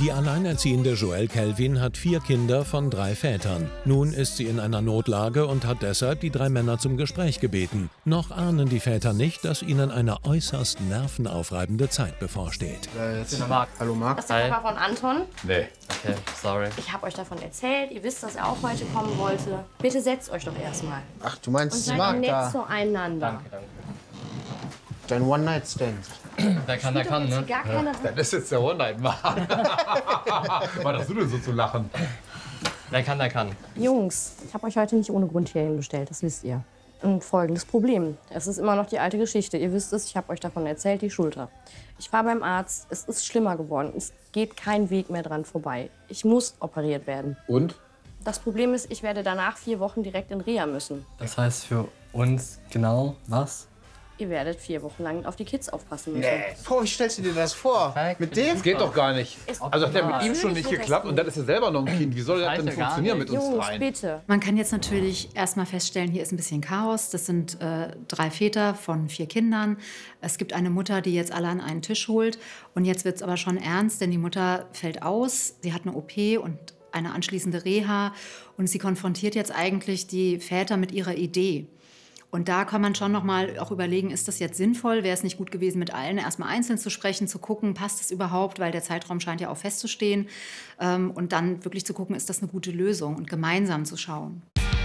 Die alleinerziehende Joelle Kelvin hat 4 Kinder von 3 Vätern. Nun ist sie in einer Notlage und hat deshalb die 3 Männer zum Gespräch gebeten. Noch ahnen die Väter nicht, dass ihnen eine äußerst nervenaufreibende Zeit bevorsteht. Marc. Hallo Marc. Das ist der Papa von Anton. Nee. Okay, sorry. Ich habe euch davon erzählt. Ihr wisst, dass er auch heute kommen wollte. Bitte setzt euch doch erstmal. Ach, du meinst Und seid Marc nett da. zueinander. Danke. Dein One-Night-Stand. Wer kann, der kann, ne? Gar keine Das ist jetzt der One-Night-Mann. Was hast du denn so zu lachen? Wer kann, der kann. Jungs, ich habe euch heute nicht ohne Grund hierhin bestellt, das wisst ihr. Und folgendes Problem. Es ist immer noch die alte Geschichte. Ihr wisst es, ich habe euch davon erzählt, die Schulter. Ich war beim Arzt, es ist schlimmer geworden. Es geht kein Weg mehr dran vorbei. Ich muss operiert werden. Und? Das Problem ist, ich werde danach 4 Wochen direkt in Reha müssen. Das heißt für uns genau was? Ihr werdet 4 Wochen lang auf die Kids aufpassen müssen. Boah, wie stellst du dir das vor? Mit dem? Das geht doch gar nicht. Ist Also hat der mit ihm schon Natürlich nicht wird das geklappt gut. und dann ist er selber noch ein Kind. Wie soll das denn Scheiße, gar funktionieren mit nicht. uns Jungs, dreien? bitte. Man kann jetzt natürlich erstmal feststellen, hier ist ein bisschen Chaos. Das sind 3 Väter von 4 Kindern. Es gibt eine Mutter, die jetzt alle an einen Tisch holt. Und jetzt wird es aber schon ernst, denn die Mutter fällt aus. Sie hat eine OP und eine anschließende Reha. Und sie konfrontiert jetzt eigentlich die Väter mit ihrer Idee. Und da kann man schon noch mal auch überlegen, ist das jetzt sinnvoll? Wäre es nicht gut gewesen, mit allen erstmal einzeln zu sprechen, zu gucken, passt es überhaupt? Weil der Zeitraum scheint ja auch festzustehen. Und dann wirklich zu gucken, ist das eine gute Lösung? Und gemeinsam zu schauen.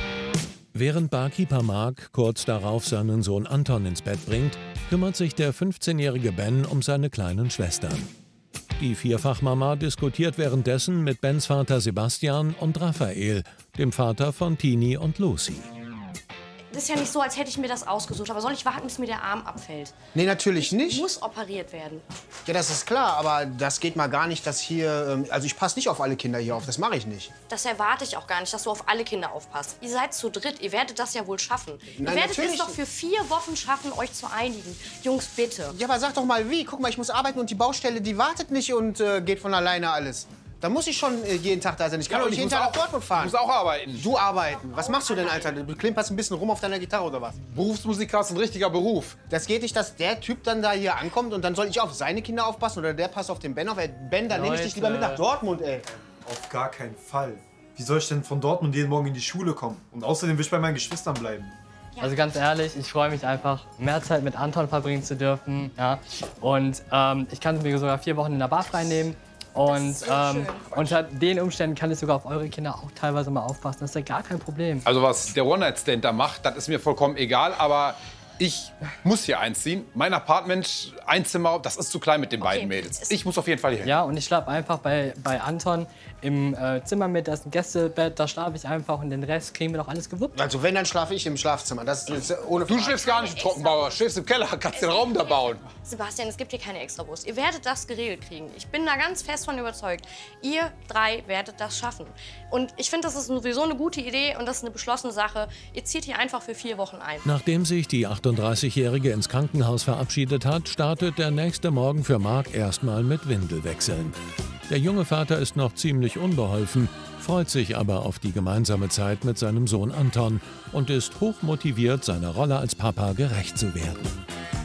Während Barkeeper Mark kurz darauf seinen Sohn Anton ins Bett bringt, kümmert sich der 15-jährige Ben um seine kleinen Schwestern. Die Vierfachmama diskutiert währenddessen mit Bens Vater Sebastian und Raphael, dem Vater von Tini und Lucy. Das ist ja nicht so, als hätte ich mir das ausgesucht. Aber soll ich warten, bis mir der Arm abfällt? Nee, natürlich Ich nicht. muss operiert werden. Ja, das ist klar, aber das geht mal gar nicht, dass hier... Also ich passe nicht auf alle Kinder hier auf, das mache ich nicht. Das erwarte ich auch gar nicht, dass du auf alle Kinder aufpasst. Ihr seid zu dritt, ihr werdet das ja wohl schaffen. Ihr Nein, werdet es natürlich. doch für 4 Wochen schaffen, euch zu einigen. Jungs, bitte. Ja, aber sag doch mal wie. Guck mal, ich muss arbeiten und die Baustelle, die wartet nicht und geht von alleine alles. Da muss ich schon jeden Tag da sein. Ich kann doch nicht jeden Tag nach Dortmund Du fahren. musst auch arbeiten. Du arbeiten. Was machst du denn, Alter? Du klimperst ein bisschen rum auf deiner Gitarre oder was? Berufsmusiker ist ein richtiger Beruf. Das geht nicht, dass der Typ dann da hier ankommt und dann soll ich auf seine Kinder aufpassen oder der passt auf den Ben auf. Ey, Ben, dann nehme ich dich lieber mit nach Dortmund, ey. Auf gar keinen Fall. Wie soll ich denn von Dortmund jeden Morgen in die Schule kommen? Und außerdem will ich bei meinen Geschwistern bleiben. Also ganz ehrlich, ich freue mich einfach, mehr Zeit mit Anton verbringen zu dürfen. Ja? Und ich kann mir sogar 4 Wochen in der Bar freinehmen. Und unter den Umständen kann ich sogar auf eure Kinder auch teilweise mal aufpassen. Das ist ja gar kein Problem. Also was der One-Night-Stand da macht, das ist mir vollkommen egal. Aber ich muss hier einziehen. Mein Apartment, ein Zimmer, das ist zu klein mit den beiden Mädels. Ich muss auf jeden Fall hier hin. Ja, und ich schlafe einfach bei Anton im Zimmer mit. Da ist ein Gästebett, da schlafe ich einfach. Und den Rest kriegen wir doch alles gewuppt. Also wenn, dann schlafe ich im Schlafzimmer. Das ist ohne Du Frage. schläfst gar nicht im Trockenbauer, schläfst im Keller, kannst den Raum da bauen. Sebastian, es gibt hier keine Extrawurst. Ihr werdet das geregelt kriegen. Ich bin da ganz fest von überzeugt. Ihr 3 werdet das schaffen. Und ich finde, das ist sowieso eine gute Idee und das ist eine beschlossene Sache. Ihr zieht hier einfach für 4 Wochen ein. Nachdem sich die 38-Jährige ins Krankenhaus verabschiedet hat, startet der nächste Morgen für Mark erstmal mit Windelwechseln. Der junge Vater ist noch ziemlich unbeholfen, freut sich aber auf die gemeinsame Zeit mit seinem Sohn Anton und ist hochmotiviert, seiner Rolle als Papa gerecht zu werden.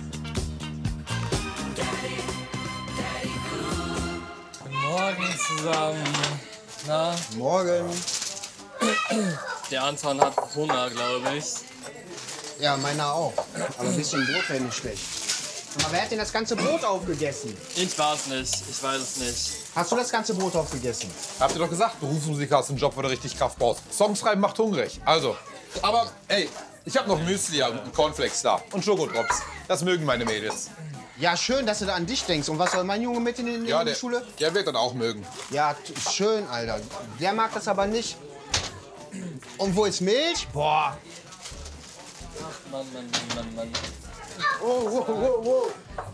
Guten Morgen zusammen. Na, Morgen. der Anton hat Hunger, glaube ich. Ja, meiner auch. Aber ein bisschen Brot wäre nicht schlecht. Aber wer hat denn das ganze Brot aufgegessen? Ich weiß nicht, ich weiß es nicht. Hast du das ganze Brot aufgegessen? Habt ihr doch gesagt, Berufsmusiker ist ein Job, wo du richtig Kraft brauchst. Songs schreiben macht hungrig. Also, aber ey, ich habe noch Müsli und Cornflakes da und Schokodrops. Das mögen meine Mädels. Ja, schön, dass du da an dich denkst. Und was soll mein Junge mit in die Schule? Der wird dann auch mögen. Ja, schön, Alter. Der mag das aber nicht. Und wo ist Milch? Boah. Mann. Oh, wow.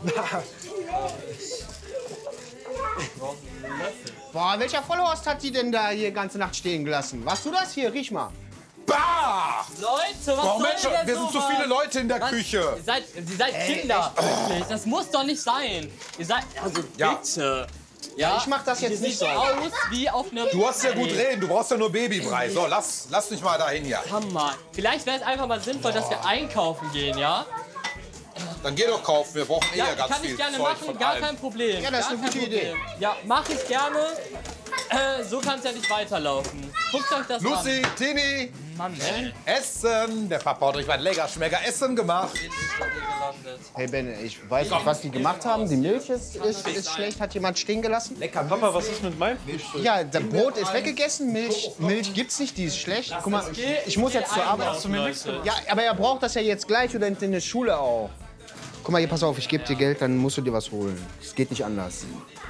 Boah, welcher Vollhorst hat die denn da hier die ganze Nacht stehen gelassen? Warst du das hier? Riech mal. Bah! Leute, was Warum soll Mensch, denn wir sind zu viele Leute in der Küche. Ihr seid Kinder. Wirklich. Das muss doch nicht sein. Ihr seid, also Ja. bitte. Ja, Ich mach das jetzt ihr nicht seht so. aus wie auf einem... Du hast ja gut reden, du brauchst ja nur Babybrei. So, lass dich mal dahin hier. Hammer. Vielleicht wäre es einfach mal sinnvoll, dass wir einkaufen gehen, ja? Dann geh doch kaufen, wir brauchen Ja, ganz kann viel ich gerne Zeug machen, von gar allem. kein Problem. Ja, das ist Gar eine kein gute Idee. Problem. Ja, mache ich gerne. So kann es ja nicht weiterlaufen. Guckt euch das Lucy, Tini, an. Mann, ey. Essen. Der Papa hat euch was lecker schmecker Essen gemacht. Hey Ben, ich weiß nicht, was die gemacht haben. Die Milch ist schlecht. Hat jemand stehen gelassen? Lecker. Papa, was ist mit meinem Frühstück? Ja, das Brot ist weggegessen. Milch gibt's nicht, die ist schlecht. Guck mal, ich muss jetzt zur Arbeit. Hast du mir nichts gemacht? Ja, aber er braucht das ja jetzt gleich oder in der Schule auch. Guck mal, hier, pass auf, ich gebe dir Geld, dann musst du dir was holen. Es geht nicht anders.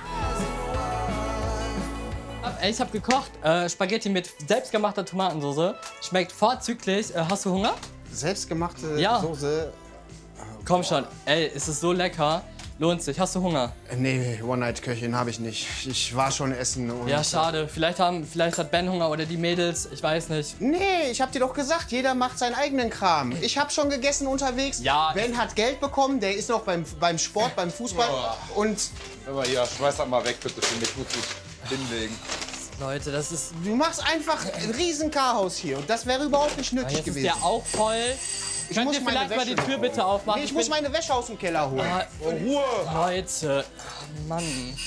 Ich habe gekocht, Spaghetti mit selbstgemachter Tomatensauce. Schmeckt vorzüglich. Hast du Hunger? Selbstgemachte Ja. Soße. Komm schon. Ey, es ist so lecker. Lohnt sich. Hast du Hunger? Nee, One-Night-Köchin habe ich nicht. Ich war schon essen. Und Ja, schade. Vielleicht hat Ben Hunger oder die Mädels. Ich weiß nicht. Nee, ich hab dir doch gesagt, jeder macht seinen eigenen Kram. Ich hab schon gegessen unterwegs. Ja. Ben hat Geld bekommen, der ist noch beim Sport, beim Fußball. Und Hör mal hier, schmeiß das mal weg, bitte, für mich. Muss ich hinlegen. Leute, das ist... du machst einfach ein riesen Chaos hier. Und das wäre überhaupt nicht nötig Jetzt ist gewesen. der auch voll. Könnt muss ihr meine vielleicht mal die Wäsche Tür noch bitte aufmachen? Nee, ich muss meine Wäsche aus dem Keller holen. Ruhe! Leute, Mann.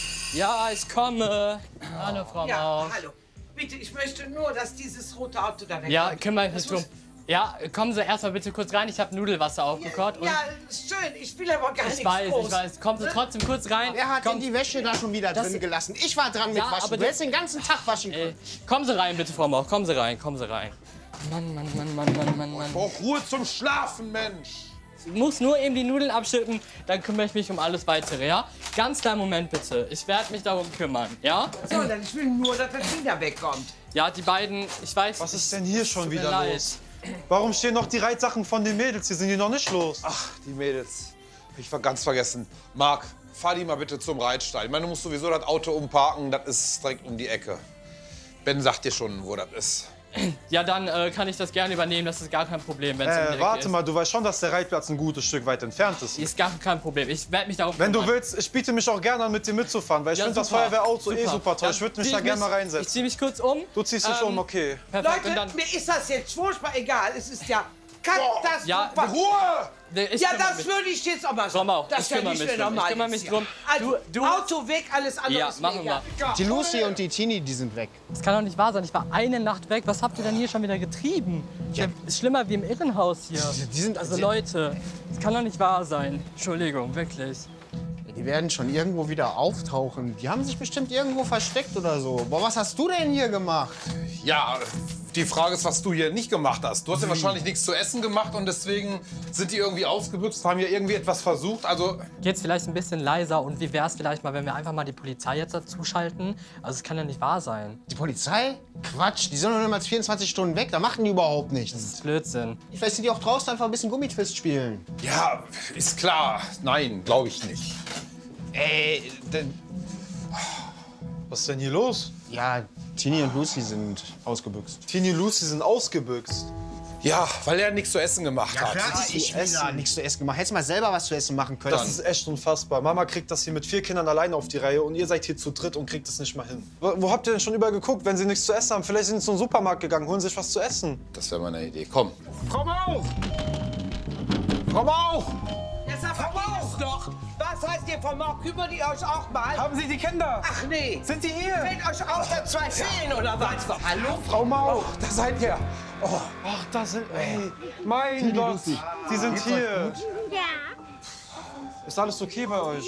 Ja, ich komme. Hallo, Frau Ja, Mauch. hallo. Bitte, ich möchte nur, dass dieses rote Auto da wegkommt. Ja, kümmere ich mich drum. Ja, kommen Sie erstmal bitte kurz rein. Ich habe Nudelwasser aufgekocht. Und Ja, schön. Ich will aber gar nichts ich weiß, groß. ich weiß. Kommen Sie trotzdem kurz rein. Wer hat Komm, denn die Wäsche da schon wieder Das- drin gelassen? Ich war dran mit Ja, Waschen. aber Du hättest den ganzen Tag waschen können. kommen Sie rein, bitte, Frau Mauch. Kommen Sie rein, kommen Sie rein. Mann, Mann, Mann, Mann, Mann, Mann, Mann. Brauch Ruhe zum Schlafen, Mensch! Ich muss nur eben die Nudeln abschütten, dann kümmere ich mich um alles Weitere, ja? Ganz kleinen Moment, bitte. Ich werde mich darum kümmern, ja? Sondern ich will nur, dass das Ding da wegkommt. Ja, die beiden, ich weiß... Was ist denn hier schon tut mir wieder leid. los? Warum stehen noch die Reitsachen von den Mädels? Hier sind die noch nicht los. Ach, die Mädels. Ich war ganz vergessen. Marc, fahr die mal bitte zum Reitstall. Ich meine, du musst sowieso das Auto umparken, das ist direkt um die Ecke. Ben sagt dir schon, wo das ist. Ja, dann kann ich das gerne übernehmen, das ist gar kein Problem, wenn es um die Ecke Warte ist. mal, du weißt schon, dass der Reitplatz ein gutes Stück weit entfernt ist. Ist gar kein Problem, ich werde mich darum Wenn du kümmern. willst, ich biete mich auch gerne an, mit dir mitzufahren, weil ich Ja, finde das super. Feuerwehrauto eh super toll. Dann Ich würde mich zieh da ich gerne mal Ich reinsetzen. ziehe mich kurz um. Du ziehst dich um, okay. Perfekt, und Leute, dann... mir ist das jetzt furchtbar egal. Es ist ja katastrophal. Ja, Ruhe! Ich Ja, kümmere das mich. würde ich jetzt aber Frau sagen. Mauch, Das ich ist ja kümmere nicht mich mehr drum. normal Ich kümmere jetzt mich hier. drum. Also, Du- Auto weg, alles andere Ja, ist mir machen wir. egal. Die Lucy und die Tini, die sind weg. Das kann doch nicht wahr sein. Ich war eine Nacht weg. Was habt ihr denn hier schon wieder getrieben? Ja. Ist schlimmer wie im Irrenhaus hier. Die sind Also Leute, das kann doch nicht wahr sein. Entschuldigung, wirklich. Die werden schon irgendwo wieder auftauchen. Die haben sich bestimmt irgendwo versteckt oder so. Boah, was hast du denn hier gemacht? Ja, die Frage ist, was du hier nicht gemacht hast. Du hast ja wahrscheinlich nichts zu essen gemacht und deswegen sind die irgendwie ausgebüxt, haben ja irgendwie etwas versucht. Also, Geht's vielleicht ein bisschen leiser und wie wär's vielleicht mal, wenn wir einfach mal die Polizei jetzt dazu schalten? Also es kann ja nicht wahr sein. Die Polizei? Quatsch, die sind noch niemals 24 Stunden weg. Da machen die überhaupt Das nichts. ist Blödsinn. Vielleicht sind die auch draußen einfach ein bisschen Gummitwist spielen. ja, ist klar. Nein, glaube ich nicht. Was ist denn hier los? Ja, Tini und Lucy sind ausgebüxt. Tini und Lucy sind ausgebüxt. Ja, weil er nichts zu essen gemacht hat. Ich will da nichts zu essen gemacht. Hättest mal selber was zu essen machen können. Das ist echt unfassbar. Mama kriegt das hier mit 4 Kindern alleine auf die Reihe und ihr seid hier zu dritt und kriegt es nicht mal hin. Wo habt ihr denn schon überall geguckt? Wenn sie nichts zu essen haben, vielleicht sind sie zum Supermarkt gegangen, holen sich was zu essen. Das wäre meine Idee. Komm. Komm auf! Komm auf! Jetzt verbrauchst doch! Was heißt ihr vom Mauch? Kümmert ihr euch auch mal? Haben Sie die Kinder? Ach nee! Sind die hier? Fällt euch auf, dass 2 fehlen oder was? Hallo? Frau Mauch! Da seid ihr. Ach, da sind... Ey, mein Gott! Die sind hier. Ist alles okay bei euch?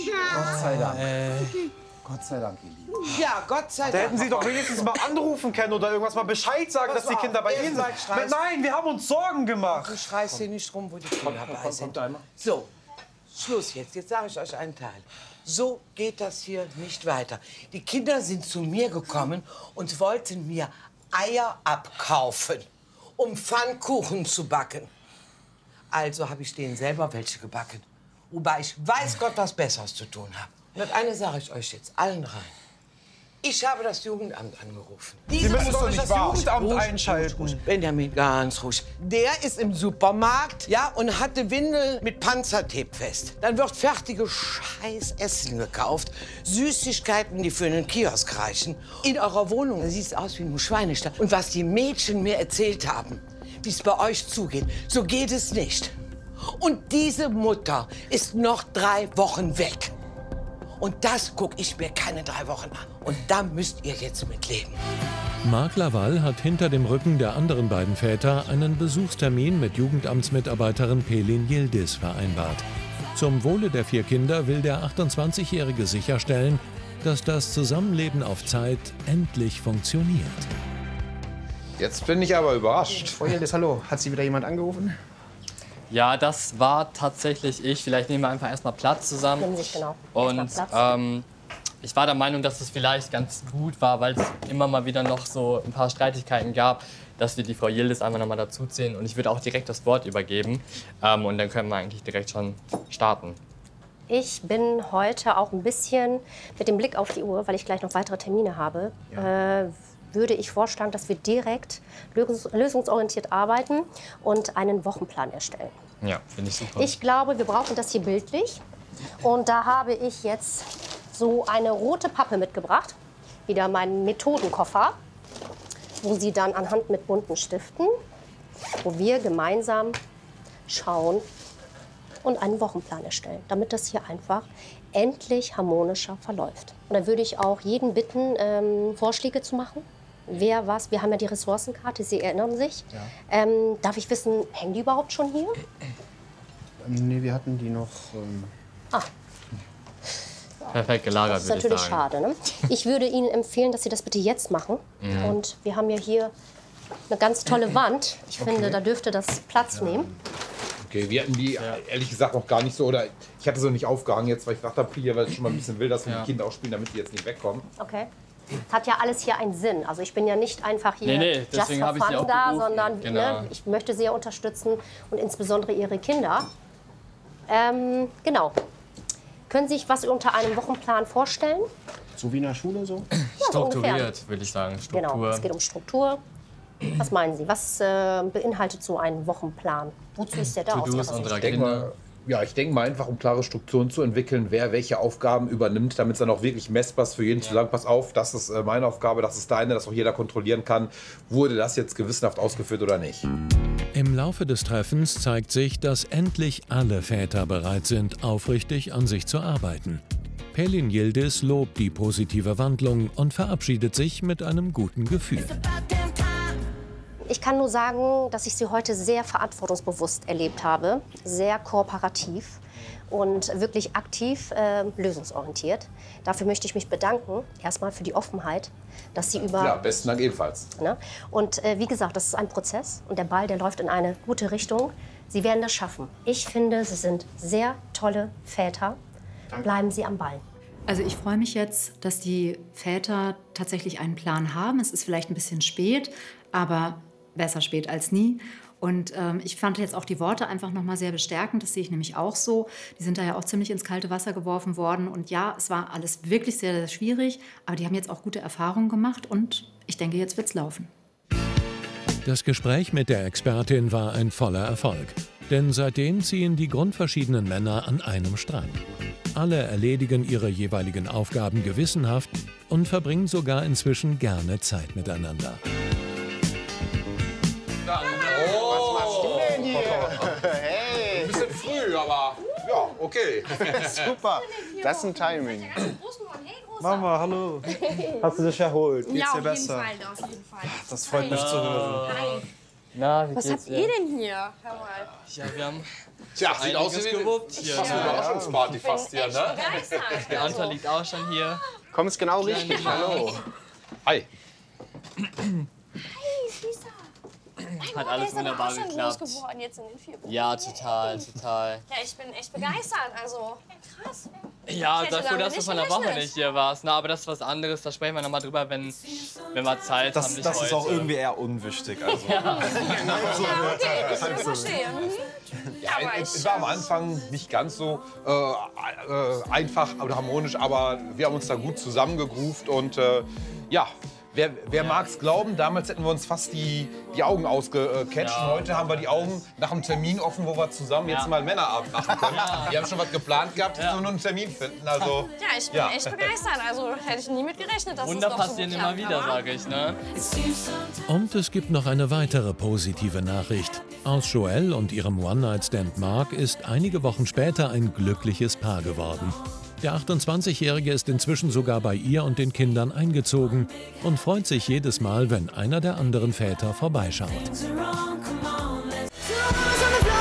Ja, Gott sei Da Dank. hätten Sie doch wenigstens mal anrufen können oder irgendwas mal Bescheid sagen, Pass dass die auf, Kinder bei ihr Ihnen seid sind. scheiße. Nein, wir haben uns Sorgen gemacht. Du schreist hier nicht rum, wo die Kinder bei sind. So, Schluss jetzt. Jetzt sage ich euch einen Teil. So geht das hier nicht weiter. Die Kinder sind zu mir gekommen und wollten mir Eier abkaufen, um Pfannkuchen zu backen. Also habe ich denen selber welche gebacken. Wobei ich weiß Gott was Besseres zu tun habe. Und das eine sage ich euch jetzt allen rein. Ich habe das Jugendamt angerufen. Sie müssen doch nicht das wahr. Jugendamt Ruhig, einschalten. ruhig. Benjamin, ganz ruhig. Der ist im Supermarkt, ja, und hatte Windel mit Panzertape fest. Dann wird fertige Scheißessen gekauft, Süßigkeiten, die für einen Kiosk reichen. In eurer Wohnung sieht es aus wie ein Schweinestall. Und was die Mädchen mir erzählt haben, wie es bei euch zugeht, so geht es nicht. Und diese Mutter ist noch 3 Wochen weg. Und das gucke ich mir keine 3 Wochen an. Und da müsst ihr jetzt mitleben. Marc Laval hat hinter dem Rücken der anderen beiden Väter einen Besuchstermin mit Jugendamtsmitarbeiterin Pelin Yildiz vereinbart. Zum Wohle der 4 Kinder will der 28-Jährige sicherstellen, dass das Zusammenleben auf Zeit endlich funktioniert. Jetzt bin ich aber überrascht. Frau Yildiz, hallo. Hat Sie wieder jemand angerufen? Ja, das war tatsächlich ich. Vielleicht nehmen wir einfach erstmal Platz zusammen. Nehmen Sie sich genau. Und Erstmal Platz. ich war der Meinung, dass es vielleicht ganz gut war, weil es immer mal wieder noch so ein paar Streitigkeiten gab, dass wir die Frau Yildiz einfach noch mal dazuziehen. Und ich würde auch direkt das Wort übergeben. Und dann können wir eigentlich direkt schon starten. Ich bin heute auch ein bisschen mit dem Blick auf die Uhr, weil ich gleich noch weitere Termine habe, würde ich vorschlagen, dass wir direkt lösungsorientiert arbeiten und einen Wochenplan erstellen. Ja, finde ich super. Ich glaube, wir brauchen das hier bildlich. Und da habe ich jetzt so eine rote Pappe mitgebracht, wieder meinen Methodenkoffer, wo Sie dann anhand mit bunten Stiften, wo wir gemeinsam schauen und einen Wochenplan erstellen, damit das hier einfach endlich harmonischer verläuft. Und da würde ich auch jeden bitten, Vorschläge zu machen. Wer was, wir haben ja die Ressourcenkarte, Sie erinnern sich. Ja. Darf ich wissen, hängen die überhaupt schon hier? Nee, wir hatten die noch... Perfekt gelagert, Das ist natürlich schade. Ne? Ich würde Ihnen empfehlen, dass Sie das bitte jetzt machen. Und wir haben ja hier eine ganz tolle Wand. Ich finde, da dürfte das Platz nehmen. Okay, wir hatten die ehrlich gesagt noch gar nicht so, oder ich hatte so nicht aufgehangen jetzt, weil ich dachte, hier, weil es schon mal ein bisschen will, dass wir die Kinder auch spielen, damit die jetzt nicht wegkommen. Okay. Hat ja alles hier einen Sinn. Also ich bin ja nicht einfach hier just deswegen for habe ich sie fun auch da, gerufen. sondern Genau. ich möchte sehr unterstützen und insbesondere Ihre Kinder. Genau. Können Sie sich was unter einem Wochenplan vorstellen? So wie in der Schule so? Ja, so ungefähr. Strukturiert, würde ich sagen. Struktur. Genau, es geht um Struktur. Was meinen Sie? Was beinhaltet so ein Wochenplan? Wozu ist der da? To-dos aus Ihrer unserer Sicht? Kinder. Ja, ich denke mal einfach, um klare Strukturen zu entwickeln, wer welche Aufgaben übernimmt, damit es dann auch wirklich messbar ist für jeden zu sagen, pass auf, das ist meine Aufgabe, das ist deine, dass auch jeder kontrollieren kann, wurde das jetzt gewissenhaft ausgeführt oder nicht. Im Laufe des Treffens zeigt sich, dass endlich alle Väter bereit sind, aufrichtig an sich zu arbeiten. Pelin Yildiz lobt die positive Wandlung und verabschiedet sich mit einem guten Gefühl. Ich kann nur sagen, dass ich Sie heute sehr verantwortungsbewusst erlebt habe, sehr kooperativ und wirklich aktiv lösungsorientiert. Dafür möchte ich mich bedanken, erstmal für die Offenheit, dass Sie über... Ja, besten Dank ebenfalls. Ne? Und wie gesagt, das ist ein Prozess und der Ball, der läuft in eine gute Richtung. Sie werden das schaffen. Ich finde, Sie sind sehr tolle Väter. Bleiben Sie am Ball. Also ich freue mich jetzt, dass die Väter tatsächlich einen Plan haben. Es ist vielleicht ein bisschen spät, aber besser spät als nie. Und ich fand jetzt auch die Worte einfach noch mal sehr bestärkend. Das sehe ich nämlich auch so. Die sind da ja auch ziemlich ins kalte Wasser geworfen worden. Und ja, es war alles wirklich sehr, sehr schwierig. Aber die haben jetzt auch gute Erfahrungen gemacht. Und ich denke, jetzt wird's laufen. Das Gespräch mit der Expertin war ein voller Erfolg. Denn seitdem ziehen die grundverschiedenen Männer an einem Strang. Alle erledigen ihre jeweiligen Aufgaben gewissenhaft und verbringen sogar inzwischen gerne Zeit miteinander. Was machst du denn hier? Hey! Ein bisschen früh, aber ja, okay. Super. Das ist ein Timing. Mama, hallo. Hast du dich erholt? Geht's dir besser? Auf jeden Fall. Das freut mich zu hören. Hi. Na, wie Was geht's habt ihr denn hier? Hör mal. Ja, wir haben Tja, sieht aus wie fast eine Überraschungsparty fast hier, ne? der Anton liegt auch schon hier. Kommst genau richtig. Hallo. Hi. Hat alles wunderbar geklappt. Groß geworden jetzt in den 4 Wochen. Ja, total, total. Ja, ich bin echt begeistert. Also, krass. Ja, Ich hätte dafür, damit dass du nicht von der Woche gerechnet. nicht hier warst. Na, aber das ist was anderes. Da sprechen wir noch mal drüber, wenn wir Zeit haben. Das nicht ist auch heute. irgendwie eher unwichtig. Also. Okay, ich verstehe. Ja, es war am Anfang nicht ganz so einfach oder harmonisch, aber wir haben uns da gut zusammengegroovt und ja. Wer mag es glauben, damals hätten wir uns fast die Augen ausgecatcht. Ja. Heute haben wir die Augen nach einem Termin offen, wo wir zusammen jetzt mal einen Männerabend machen können. Wir haben schon was geplant gehabt, jetzt nur einen Termin finden. Also, Ja, ich bin echt begeistert. Also, hätte ich nie mit gerechnet, dass Wunder es doch so passieren gut immer klappt, wieder, aber- sage ich, ne? Und es gibt noch eine weitere positive Nachricht. Aus Joelle und ihrem One-Night-Stand Mark ist einige Wochen später ein glückliches Paar geworden. Der 28-Jährige ist inzwischen sogar bei ihr und den Kindern eingezogen und freut sich jedes Mal, wenn einer der anderen Väter vorbeischaut.